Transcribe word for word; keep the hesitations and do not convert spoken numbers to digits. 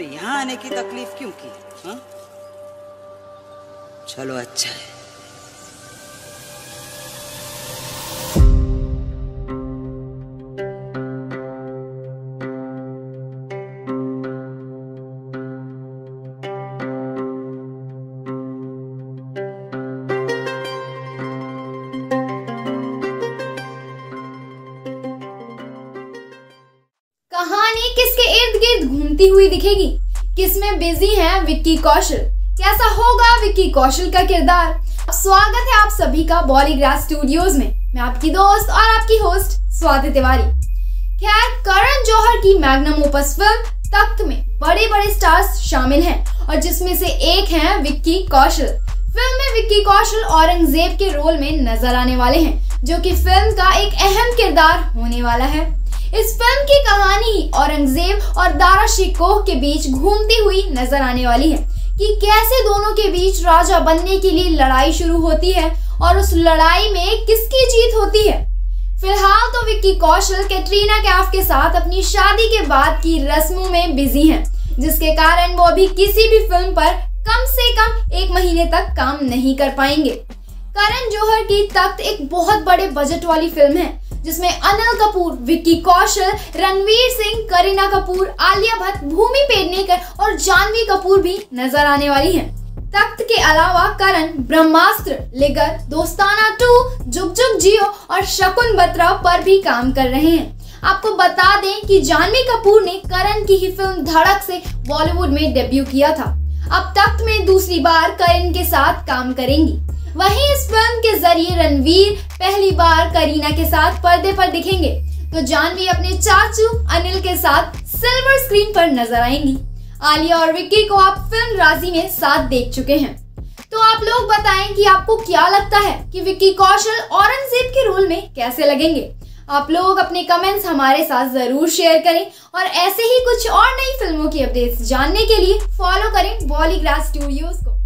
आपने यहाँ आने की तकलीफ क्यों की? हाँ? चलो अच्छा है। कहानी किसके इर्द गिर्द घूमती हुई दिखेगी? किसमें बिजी हैं विक्की कौशल? कैसा होगा विक्की कौशल का किरदार? स्वागत है आप सभी का बॉलीग्रास स्टूडियोज में। मैं आपकी दोस्त और आपकी होस्ट स्वाति तिवारी। खैर, करण जौहर की मैग्नम ओपस फिल्म तख्त में बड़े बड़े स्टार्स शामिल हैं और जिसमें से एक हैं विक्की कौशल। फिल्म में विक्की कौशल औरंगजेब के रोल में नजर आने वाले हैं, जो कि फिल्म का एक अहम किरदार होने वाला है। इस फिल्म की कहानी औरंगजेब और दारा शिकोह के बीच घूमती हुई नजर आने वाली है कि कैसे दोनों के बीच राजा बनने के लिए लड़ाई शुरू होती है और उस लड़ाई में किसकी जीत होती है। फिलहाल तो विक्की कौशल कैटरीना कैफ के साथ अपनी शादी के बाद की रस्मों में बिजी हैं, जिसके कारण वो अभी किसी भी फिल्म पर कम से कम एक महीने तक काम नहीं कर पाएंगे। करण जौहर की तख्त एक बहुत बड़े बजट वाली फिल्म है, जिसमें अनिल कपूर, विक्की कौशल, रणवीर सिंह, करीना कपूर, आलिया भट्ट, भूमि पेडनेकर और जानवी कपूर भी नजर आने वाली हैं। तख्त के अलावा करण ब्रह्मास्त्र, लिगर, दोस्ताना टू, जुग जुग जियो और शकुन बत्रा पर भी काम कर रहे हैं। आपको बता दें कि जानवी कपूर ने करण की ही फिल्म धड़क से बॉलीवुड में डेब्यू किया था। अब तख्त में दूसरी बार करण के साथ काम करेंगी। वहीं इस फिल्म के जरिए रणवीर पहली बार करीना के साथ पर्दे पर दिखेंगे, तो जानवी अपने चाचू अनिल के साथ सिल्वर स्क्रीन पर नजर आएंगी। आलिया और विक्की को आप फिल्म राजी में साथ देख चुके हैं, तो आप लोग बताएं कि आपको क्या लगता है कि विक्की कौशल औरंगजेब के रोल में कैसे लगेंगे। आप लोग अपने कमेंट्स हमारे साथ जरूर शेयर करें और ऐसे ही कुछ और नई फिल्मों की अपडेट्स जानने के लिए फॉलो करें बॉलीग्रास स्टूडियोज को।